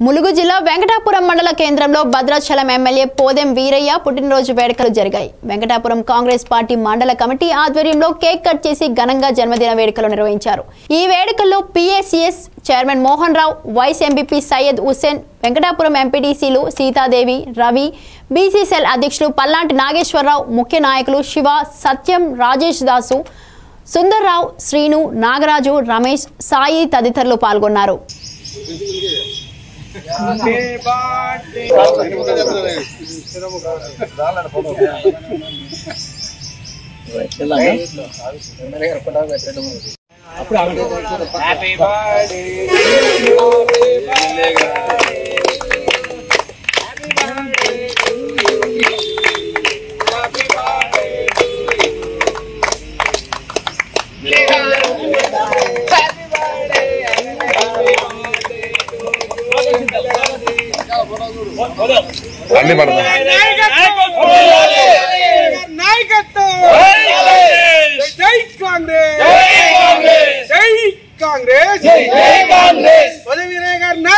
ములుగు జిల్లా వెంకటాపురం మండల కేంద్రంలో భద్రాచలం ఎమ్మెల్యే పోదెం వీరయ్య పుట్టినరోజు వేడుకలు జరిగాయి. వెంకటాపురం కాంగ్రెస్ పార్టీ మండల కమిటీ ఆధ్వర్యంలో కేక్ కట్ చేసి ఘనంగా జన్మదిన వేడుకలు నిర్వహించారు. ఈ వేడుకల్లో PACS chairman Mohan Rao, vice MPP Syed Hussain, Venkatapuram ఎంపీటీసీలు సీతాదేవి, రవి, బీసీసీఎల్ అధ్యక్షులు పల్లాంటి నాగేశ్వరరావు, ముఖ్య నాయకులు శివ, సత్యం, రాజేష్ దాసు, సుందర్రావు, శ్రీను, నాగరాజు, రమేష్, సాయి తదితరులు పాల్గొన్నారు. कांग्रेस